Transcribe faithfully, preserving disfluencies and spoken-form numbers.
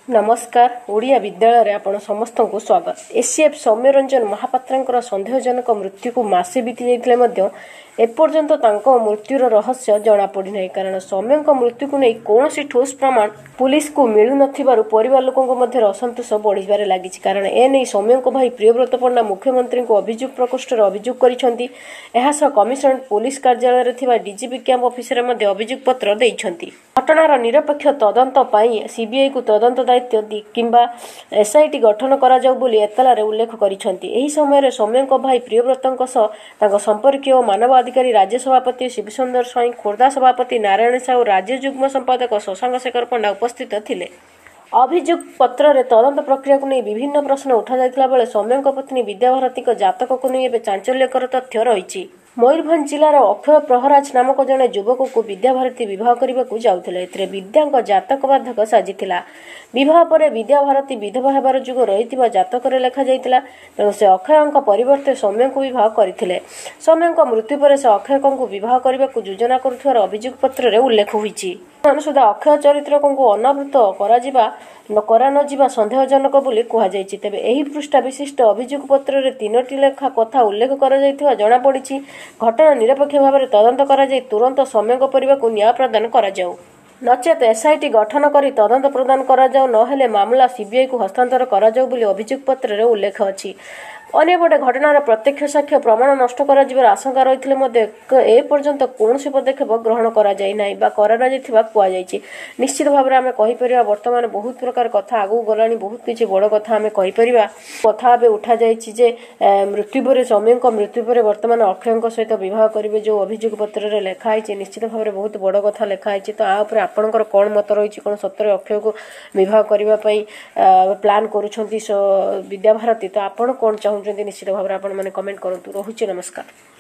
नमस्कार ओडिया विद्यालय आपण समस्त को स्वागत। एसीएफ सौम्य रंजन महापात्र सन्देहजनक मृत्यु को मासे बीती जाते एपर्यंत मृत्युर रहस्य जना पड़ी ना कारण सौम्य मृत्यु को नहीं कौन ठोस प्रमाण पुलिस को मिलू नथिबारु परिवार लोकों मध्य असंतोष बढ़िबारे लागि कारण एने सौम्य भाई प्रियव्रत पण्डा मुख्यमंत्री को अभियोग प्रकोष्ठ अभियोग करिसेंती। एहासह कमिशनरेट पुलिस कार्यालय रे थिबा डीजीपी कैंप ऑफिसर मध्ये अभियोग पत्र दैछंती। घटनार निरपेक्ष तदंत पाई सीबीआई को तदंत दायित्व दी किंबा एसआईटी गठन करा जाउ बोली एतलारे उल्लेख करिसेंती। एही समय सौम्य भाई प्रियव्रतଙ୍କ सह ताଙ୍କ संपर्कीय और मानव अधिकारी राज्य सभापति शिवसुंदर स्वाई, खोर्धा सभापति नारायण साहू, राज्य जुग्म संपादक शशांक शेखर पंडा उपस्थित थिले। अभियोग पत्र रे तदंत प्रक्रिया को नहीं विभिन्न प्रश्न उठा जायतिला बेले सौम्य पत्नी विद्याभारती जातक को नहीं एबे चांचल्यकर तथ्य रही। मयूरभंज जिलार अक्षय प्रहराज नामक जड़े युवक को विद्याभारती विवाह करने को जाउथिले। एथिरे विद्या जातक बाधक साजिथिला। विवाह पर विद्याभारती विधवा हेबार जुग रही जातक लेखा जाइतिला। तेणु से अक्षय परिवर्ते सौम्य को विवाह करथिले। सौम्य मृत्यु पर से अक्षय को विवाह करने को योजना करुथिबार अभियोग पत्र रे उल्लेख होईछि। सुधा अक्षय चरित्र को अनावृत करा करा न जिबा संदेहजनक बोली कहा जायछि। तेबे एही पृष्ठा विशिष्ट अभियोग पत्र रे तीनोटी लेखा कथा उल्लेख करा जायथिबा जणा पड़िछि। घटना निरपेक्ष भाव में तदंत करा जाय तुरंत सौम्य परिवार को न्याय प्रदान करा जाऊ, नचेत एसआईटी गठन करी तदंत प्रदान करा जाऊ, नहेले मामला सीबीआई को हस्तांतर करा जाऊ बोली अभियोग पत्र रे उल्लेख अछि। अन्यपटे घटनार प्रत्यक्ष साक्ष्य प्रमाण नष्ट कर आशंका रही एपर्यंत कौन पदक्षेप ग्रहण करा जाय नाही बा करा जायथिबा कुआ जायछि। निश्चित भाव में आम कहीपर बर्तमान बहुत प्रकार कथा आगू गलानी, बहुत किसी बड़ कथा आम कहीपर कथा ए उठा जायछि जे मृत्यु पर सौम्य मृत्यु पर बर्तमान अक्षय सहित बह करेंगे जो अभियोग पत्र रे लेखाई। निश्चित भाव में बहुत बड़ कथा लेखाई। तो आपर आपणकर कौन मत रही कौन सतरे अक्षय को बह करने प्लान करुछंती विद्याभारती, तो आपण कौन चाहूँ निश्चित भाव में आप कमेंट करूँ। रोहुची, नमस्कार।